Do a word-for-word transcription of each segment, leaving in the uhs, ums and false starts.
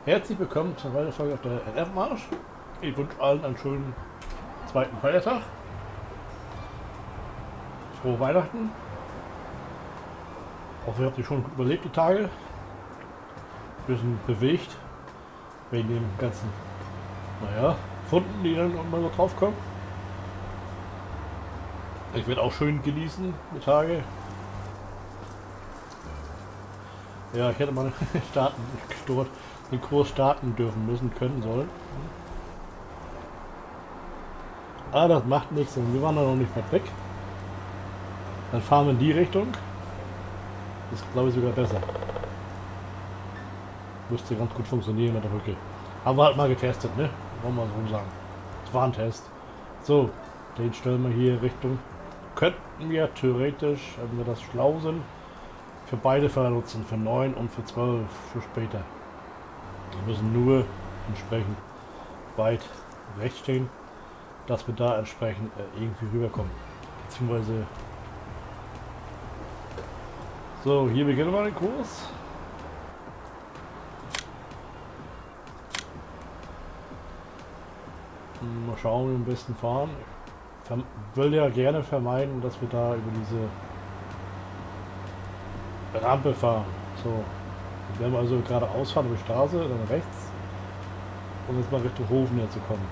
Herzlich willkommen zur weiteren Folge auf der N F-Marsch. Ich wünsche allen einen schönen zweiten Feiertag. Frohe Weihnachten. Ich hoffe, ihr habt euch schon gut überlebt die Tage. Ein bisschen bewegt. Wegen den ganzen, naja, Funden, die dann immer so drauf kommen. Ich werde auch schön genießen die Tage. Ja, ich hätte mal starten, dort den Kurs starten dürfen müssen, können sollen. Aber das macht nichts und wir waren da noch nicht weit weg. Dann fahren wir in die Richtung. Das ist, glaube ich, sogar besser. Müsste ganz gut funktionieren mit der Brücke. Haben wir halt mal getestet, ne? Wollen wir so sagen. Das war ein Test. So, den stellen wir hier Richtung. Könnten wir theoretisch, wenn wir das schlau sind, für beide Fahrer nutzen, für neun und für zwölf für später. Wir müssen nur entsprechend weit rechts stehen, dass wir da entsprechend äh, irgendwie rüberkommen. Beziehungsweise. So, hier beginnen wir den Kurs. Mal schauen, wie wir am besten fahren. Ich will ja gerne vermeiden, dass wir da über diese Rampe fahren. So, jetzt werden wir also geradeaus fahren über die Straße, dann rechts, um jetzt mal Richtung Hofen hier zu kommen.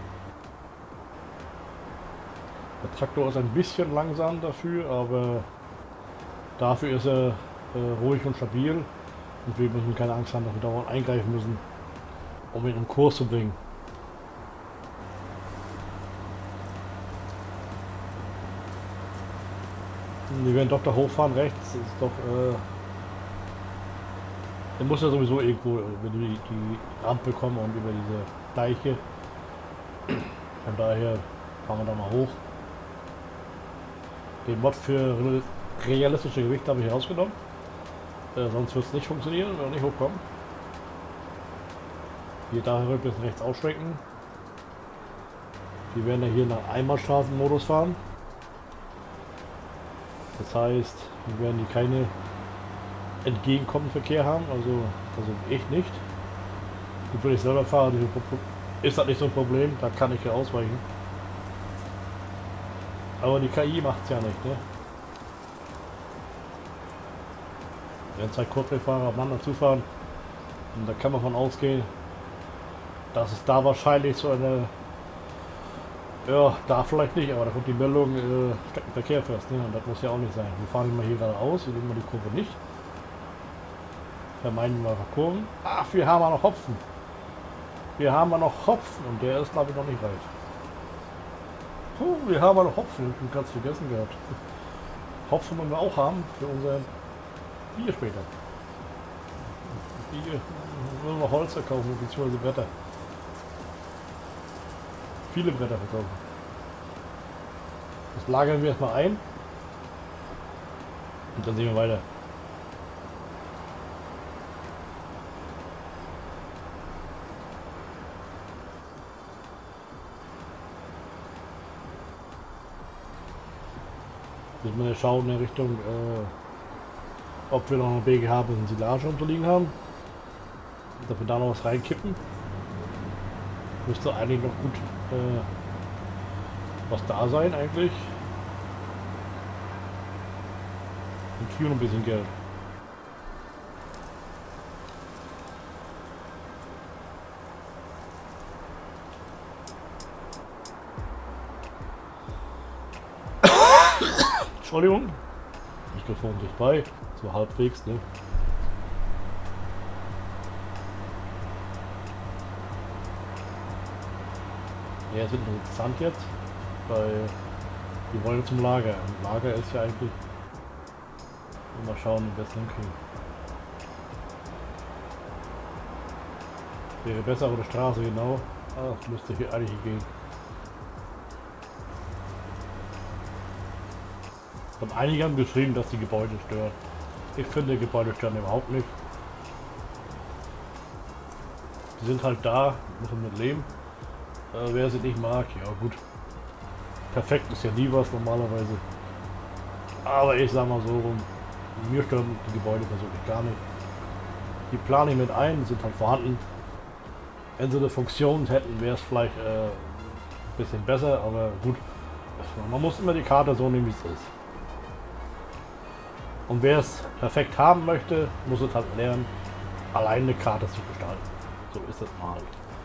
Der Traktor ist ein bisschen langsam dafür, aber dafür ist er äh, ruhig und stabil und wir müssen keine Angst haben, dass wir dauernd eingreifen müssen, um ihn im Kurs zu bringen. Wir werden doch da hochfahren rechts, das ist doch, äh, er muss ja sowieso irgendwo über die, die Rampe kommen und über diese Deiche. Von daher fahren wir da mal hoch. Den Mod für realistische Gewichte habe ich rausgenommen, äh, sonst wird es nicht funktionieren, wenn wir nicht hochkommen. Hier daher ein bisschen rechts ausschwenken. Wir werden ja hier nach Einbahnstraßenmodus fahren. Das heißt, wir werden hier keine entgegenkommenden Verkehr haben, also, also ich nicht. Und wenn ich selber fahre, ist das nicht so ein Problem, da kann ich ja ausweichen. Aber die K I macht es ja nicht, ne? Wenn zwei Kurzwegfahrer aufeinander zufahren, und da kann man von ausgehen, dass es da wahrscheinlich so eine, ja, da vielleicht nicht, aber da kommt die Meldung, äh, steckt ein Verkehr fest, ne? Und das muss ja auch nicht sein. Wir fahren immer hier geradeaus, wir nehmen mal die Kurve nicht. Vermeiden wir mal Kurven. Ach, wir haben ja noch Hopfen. Wir haben ja noch Hopfen und der ist, glaube ich, noch nicht reif. Puh, wir haben ja noch Hopfen, ich bin ganz vergessen gehabt. Hopfen wollen wir auch haben für unser Bier später. Bier, wollen wir Holz verkaufen, beziehungsweise Bretter. Viele Bretter verkaufen. Das lagern wir erstmal ein und dann sehen wir weiter. Müssen wir schauen in der Richtung, äh, ob wir noch eine B G H bis in Silage unterliegen haben. Dass wir da noch was reinkippen. Müsste eigentlich noch gut äh, was da sein eigentlich. Und hier noch ein bisschen Geld. Entschuldigung. Mikrofon sich bei. So halbwegs, ne? Ja, es wird interessant jetzt, weil wir wollen zum Lager. Und Lager ist ja eigentlich. Mal schauen, wie wir das hinkriegen. Wäre besser auf der Straße, genau. Ah, das müsste hier eigentlich gehen. Und einige haben geschrieben, dass die Gebäude stören. Ich finde, Gebäude stören überhaupt nicht. Die sind halt da, muss man mit leben. Äh, wer sie nicht mag, ja gut. Perfekt ist ja nie was normalerweise. Aber ich sag mal so rum, mir stören die Gebäude persönlich gar nicht. Die plane ich mit ein, sind halt vorhanden. Wenn sie eine Funktion hätten, wäre es vielleicht äh, ein bisschen besser, aber gut. Man muss immer die Karte so nehmen, wie es ist. Und wer es perfekt haben möchte, muss es halt lernen, alleine eine Karte zu gestalten. So ist es mal.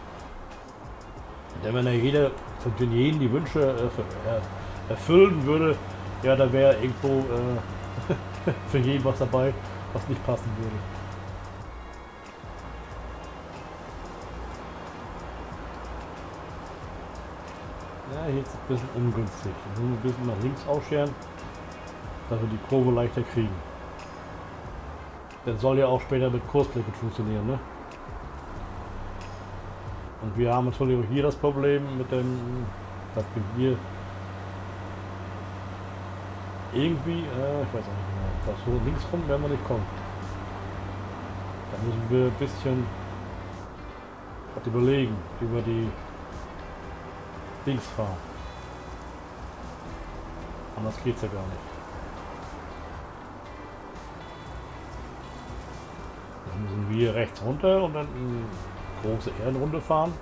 Denn wenn er jeder von jedem die Wünsche äh, für, äh, erfüllen würde, ja, da wäre irgendwo äh, für jeden was dabei, was nicht passen würde. Ja, hier ist es ein bisschen ungünstig. Wir müssen ein bisschen nach links ausscheren, dass wir die Kurve leichter kriegen. Das soll ja auch später mit Kursblicken funktionieren, ne? Und wir haben natürlich auch hier das Problem mit dem, dass wir hier irgendwie, äh, ich weiß auch nicht genau, das so links rum werden wir nicht kommen. Da müssen wir ein bisschen was überlegen, über die links fahren. Anders geht's ja gar nicht. Dann müssen wir rechts runter und dann eine große Ehrenrunde fahren.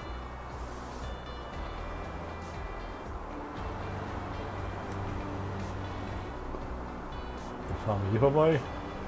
Dann fahren wir hier vorbei.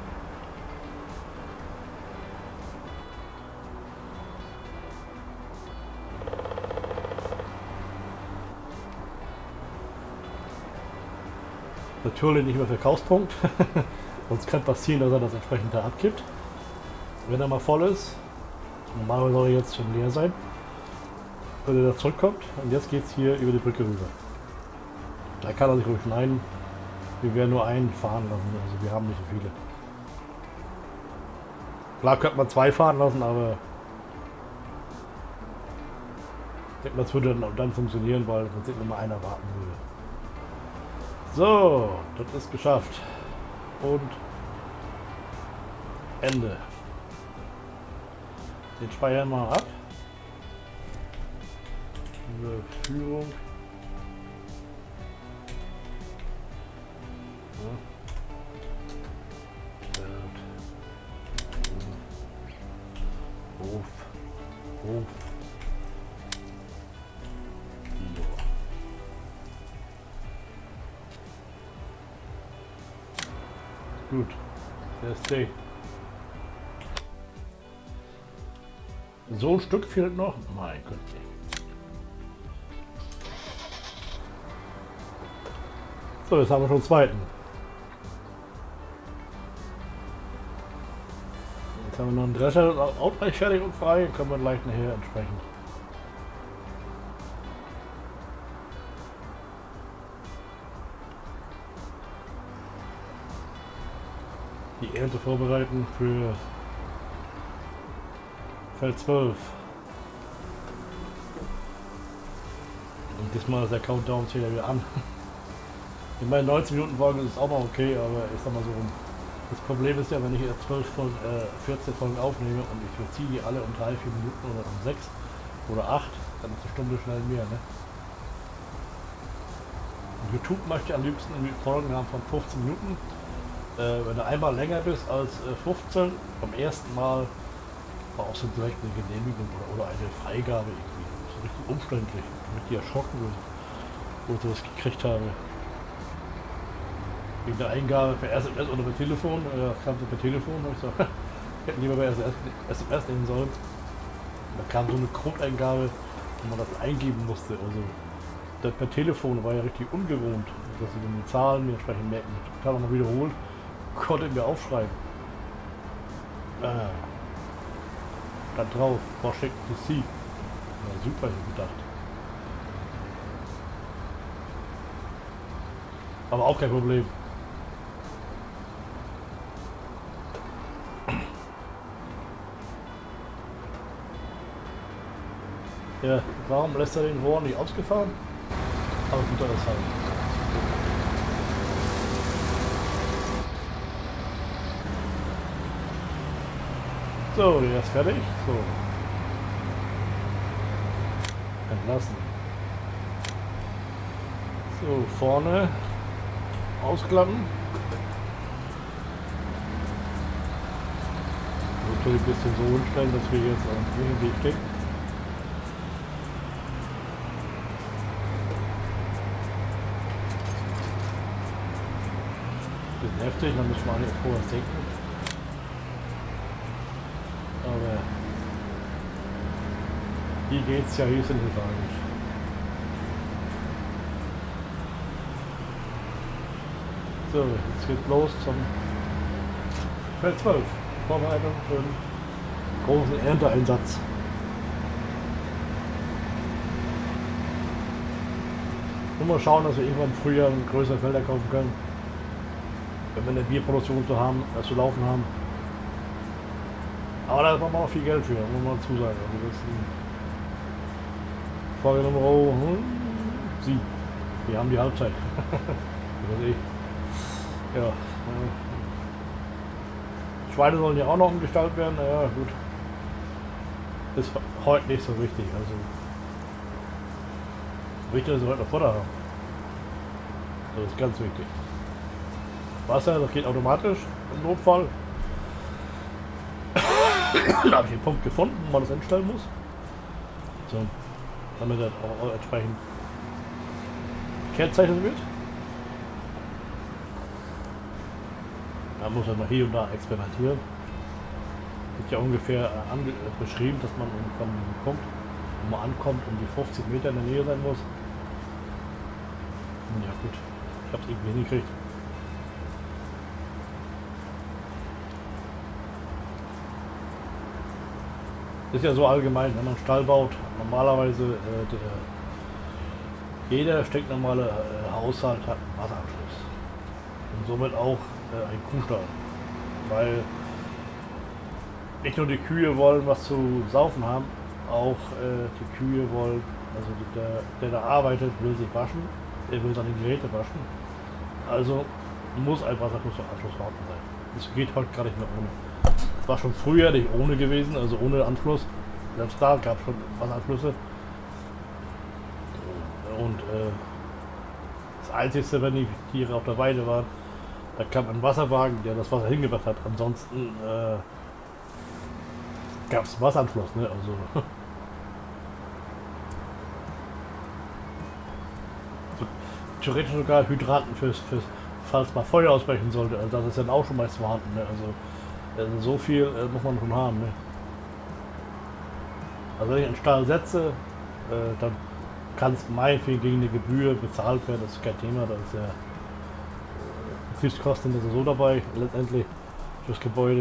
Natürlich nicht mehr Verkaufspunkt, sonst kann passieren, dass er das entsprechend da abkippt. Wenn er mal voll ist, normalerweise soll er jetzt schon leer sein, wenn er da zurückkommt. Und jetzt geht es hier über die Brücke rüber. Da kann er sich ruhig schneiden. Wir werden nur einen fahren lassen, also wir haben nicht so viele. Klar könnte man zwei fahren lassen, aber ich denke, das würde dann, dann funktionieren, weil sonst immer mal einer warten würde. So, das ist geschafft. Und Ende. Den speichern wir ab. Führung. Ja. Hof. Hof. Gut, der ist safe. So ein Stück fehlt noch. Mein Gott. So, jetzt haben wir schon einen zweiten. Jetzt haben wir noch einen Drescher auch gleich fertig und frei. Können wir gleich nachher entsprechend. Die Ernte vorbereiten für Feld zwölf. Und diesmal ist der Countdown zählt wieder an. In meinen neunzehn Minuten Folgen ist es auch mal okay, aber ich sag mal so, das Problem ist ja, wenn ich jetzt zwölf Folgen, äh, vierzehn Folgen aufnehme und ich verziehe die alle um drei, vier Minuten oder um sechs oder acht, dann ist eine Stunde schnell mehr, ne? Und YouTube möchte am liebsten Folgen haben von fünfzehn Minuten. Äh, wenn du einmal länger bist als äh, fünfzehn, beim ersten Mal brauchst du direkt eine Genehmigung oder, oder eine Freigabe irgendwie. Das ist richtig umständlich. Ich bin richtig erschrocken, wo ich das gekriegt habe. Wegen der Eingabe per S M S oder per Telefon. Äh, kam so per Telefon, habe ich so, hätten lieber per S M S nehmen sollen. Da kam so eine Grundeingabe, wo man das eingeben musste. Also das per Telefon war ja richtig ungewohnt, dass sie dann die Zahlen mir entsprechend merken. Ich habe nochmal wiederholt. Konnte mir aufschreiben. Ah. Dann drauf, Washington D C. Ja, super, ich gedacht. Aber auch kein Problem. Ja, warum lässt er den Rohr nicht ausgefahren? Aber gut, das halt. So, der ist fertig. So. Entlassen. So, vorne ausklappen. Natürlich ein bisschen so hinstellen, dass wir jetzt auf dem Weg stehen. bisschen heftig, da müssen wir eigentlich vorher denken. Aber hier geht's ja, hier sind wir gar nicht. So, jetzt geht's los zum Feld zwölf. Vorbereitung für den großen Ernteeinsatz. Nur mal schauen, dass wir irgendwann im Frühjahr größere Felder kaufen können. Wenn wir eine Bierproduktion zu haben, äh, zu laufen haben. Aber da brauchen wir auch viel Geld für, muss man dazu sagen. Also das ist Frage Nummer sieben. Wir haben die Halbzeit. Das ich. Ja. Schweine sollen ja auch noch umgestaltet werden. Naja, gut. Ist heute nicht so wichtig. Also wichtig ist, dass wir heute noch Futter haben. Das ist ganz wichtig. Wasser, das geht automatisch im Notfall. Da habe ich den Punkt gefunden, wo man das einstellen muss. So, damit das auch entsprechend gekennzeichnet wird. Da muss man mal hier und da experimentieren. Ist ja ungefähr ange beschrieben, dass man von diesem Punkt, wo man ankommt, um die fünfzig Meter in der Nähe sein muss. Ja gut, ich habe es irgendwie hingekriegt. Ist ja so allgemein, wenn man einen Stall baut, normalerweise äh, der, jeder stinknormale äh, Haushalt hat einen Wasseranschluss. Und somit auch äh, ein Kuhstall. Weil nicht nur die Kühe wollen was zu saufen haben, auch äh, die Kühe wollen, also der, der da arbeitet, will sich waschen, er will seine Geräte waschen. Also muss ein Wasseranschluss vorhanden sein. Das geht heute gar nicht mehr ohne. Das war schon früher nicht ohne gewesen, also ohne Anschluss. Selbst da gab es schon Wasseranschlüsse. Und äh, das Einzige, wenn die Tiere auf der Weide waren, da kam ein Wasserwagen, der das Wasser hingebracht hat. Ansonsten äh, gab es einen Wasseranschluss. Ne? Also, so, theoretisch sogar Hydranten, fürs, fürs, falls mal Feuer ausbrechen sollte. Also das ist dann auch schon meist vorhanden. Ne? Also, Also so viel äh, muss man schon haben. Ne? Also wenn ich einen Stall setze, äh, dann kann es meinetwegen gegen eine Gebühr bezahlt werden, das ist kein Thema, da ist ja äh, Betriebskosten sind so dabei, letztendlich fürs Gebäude.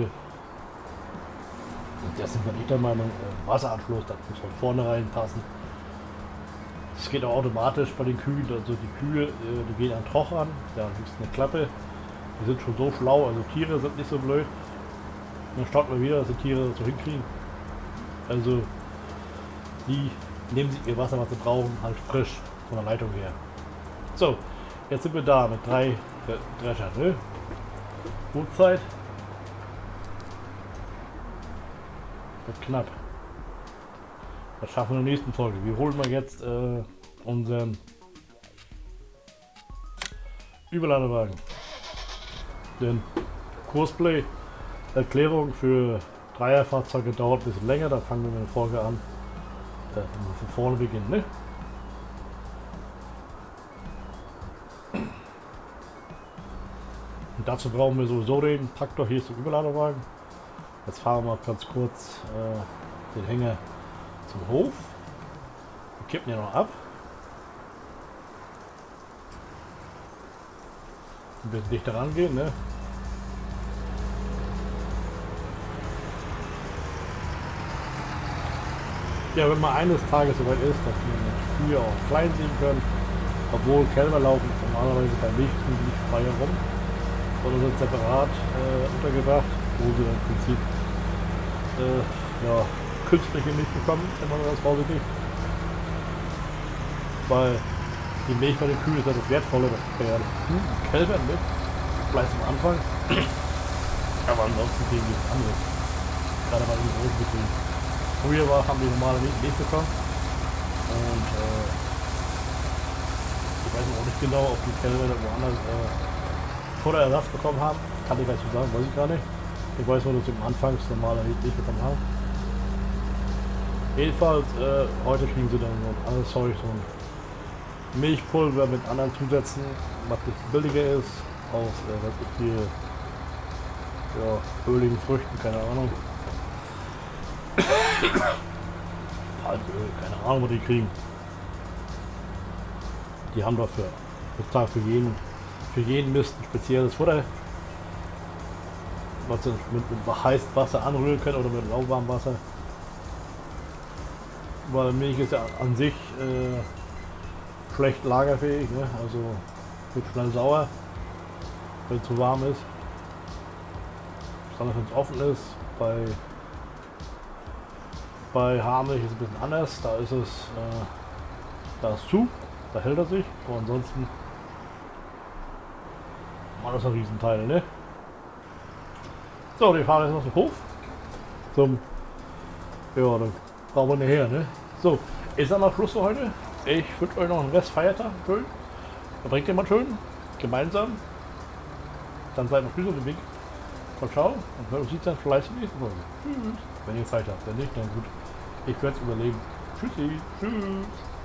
Und das sind wir nicht der Meinung, äh, Wasseranschluss, das muss von vorne reinpassen. Das geht auch automatisch bei den Kühen, also die Kühe, äh, die gehen an den Troch an, da gibt es eine Klappe, die sind schon so schlau, also Tiere sind nicht so blöd. Dann staunt man wieder, dass die Tiere das so hinkriegen. Also die nehmen sich ihr Wasser, was sie brauchen, halt frisch von der Leitung her. So, jetzt sind wir da mit drei Drescher. Ne? Brutzeit. Wird knapp. Das schaffen wir in der nächsten Folge. Wir holen mal jetzt äh, unseren Überladewagen. Den Kursplay. Erklärung für Dreierfahrzeuge dauert ein bisschen länger, da fangen wir mit der Folge an, äh, wenn wir von vorne beginnen. Ne? Und dazu brauchen wir sowieso den Traktor, hier ist der Überladewagen. Jetzt fahren wir ganz kurz äh, den Hänger zum Hof. Wir kippen ja noch ab. Ein bisschen dichter rangehen, ne? Ja, wenn man eines Tages soweit ist, dass wir Kühe auch klein sehen können, obwohl Kälber laufen normalerweise bei Milchkühen nicht frei herum, sondern sind separat äh, untergebracht, wo sie im Prinzip äh, ja, künstliche Milch bekommen, wenn man das vorsichtig. Weil die Milch bei den Kühen ist ja das Wertvolle, das bei den Kälbern mit, vielleicht am Anfang, aber ansonsten kriegen die was anderes, gerade bei den großen Betrieben. Früher war, haben die normale Milch nicht bekommen und äh, ich weiß auch nicht genau, ob die Kälber woanders äh, Futterersatz bekommen haben, kann ich gleich so sagen, weiß ich gar nicht. Ich weiß nur, dass sie am Anfang das normale Milch nicht bekommen haben. Jedenfalls, äh, heute kriegen sie dann so ein anderes Zeug, so ein Milchpulver mit anderen Zusätzen, was ein bisschen billiger ist, aus, äh, was ist hier, ja, öligen Früchten, keine Ahnung. Palmöl, keine Ahnung, wo die kriegen. Die haben dafür total für jeden, für jeden Mist ein spezielles Futter, was sie mit, mit heißem Wasser anrühren können oder mit lauwarmem Wasser. Weil Milch ist ja an sich äh, schlecht lagerfähig, ne? Also wird schnell sauer, wenn es zu warm ist. Besonders wenn es offen ist. Bei, bei Haarmilch ist es ein bisschen anders, da ist es äh, da ist zu, da hält er sich, aber ansonsten war das ein Riesenteil, ne? So, wir fahren jetzt noch zum Hof. Zum, ja, dann brauchen wir nicht her, ne? So, ist dann mal Schluss für heute. Ich wünsche euch noch einen Rest Feiertag, schön. Verbringt ihr mal schön, gemeinsam. Dann seid noch Grüße auf dem Weg. Ciao, ciao. Und hört uns sieht dann vielleicht in der nächsten Folge. Tschüss. Wenn ihr Zeit habt, wenn nicht, dann gut. Ich werde es überleben. Tschüssi. Tschüss.